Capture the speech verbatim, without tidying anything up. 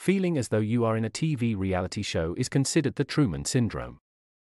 Feeling as though you are in a T V reality show is considered the Truman Syndrome.